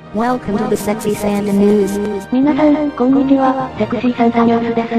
Welcome to the Sexy Sanda News. 皆さん、こんにちは、セクシーサンダニュースです。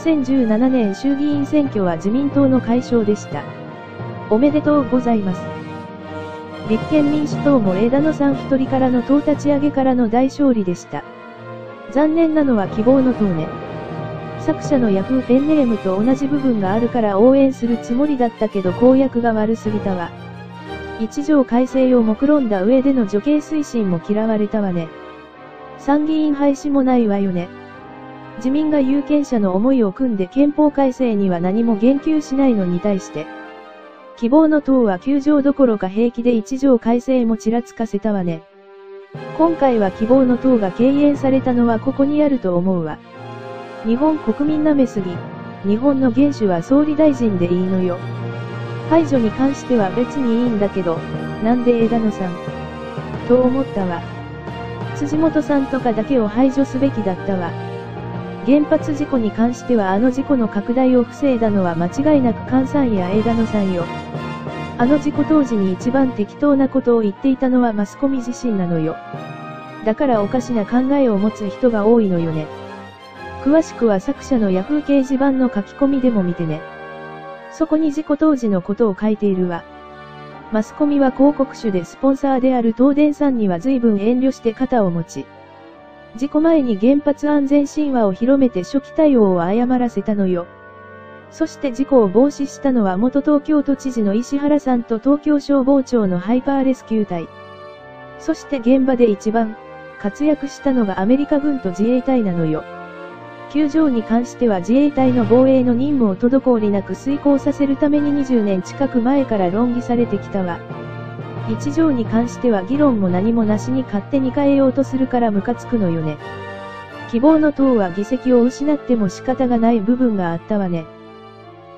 2017年衆議院選挙は自民党の快勝でした。おめでとうございます。立憲民主党も枝野さん一人からの党立ち上げからの大勝利でした。残念なのは希望の党ね。作者のヤフーペンネームと同じ部分があるから応援するつもりだったけど公約が悪すぎたわ。一条改正を目論んだ上での女系推進も嫌われたわね。参議院廃止もないわよね。自民が有権者の思いを組んで憲法改正には何も言及しないのに対して、希望の党は9条どころか平気で一条改正もちらつかせたわね。今回は希望の党が敬遠されたのはここにあると思うわ。日本国民舐めすぎ。日本の元首は総理大臣でいいのよ。排除に関しては別にいいんだけど、なんで枝野さんと思ったわ。辻元さんとかだけを排除すべきだったわ。原発事故に関してはあの事故の拡大を防いだのは間違いなく菅さんや枝野さんよ。あの事故当時に一番適当なことを言っていたのはマスコミ自身なのよ。だからおかしな考えを持つ人が多いのよね。詳しくは作者のヤフー掲示板の書き込みでも見てね。そこに事故当時のことを書いているわ。マスコミは広告主でスポンサーである東電さんには随分遠慮して肩を持ち、事故前に原発安全神話を広めて初期対応を誤らせたのよ。そして事故を防止したのは元東京都知事の石原さんと東京消防庁のハイパーレスキュー隊。そして現場で一番活躍したのがアメリカ軍と自衛隊なのよ。9条に関しては自衛隊の防衛の任務を滞りなく遂行させるために20年近く前から論議されてきたわ。1条に関しては議論も何もなしに勝手に変えようとするからムカつくのよね。希望の党は議席を失っても仕方がない部分があったわね。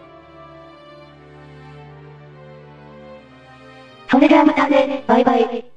それじゃあまたね、バイバイ。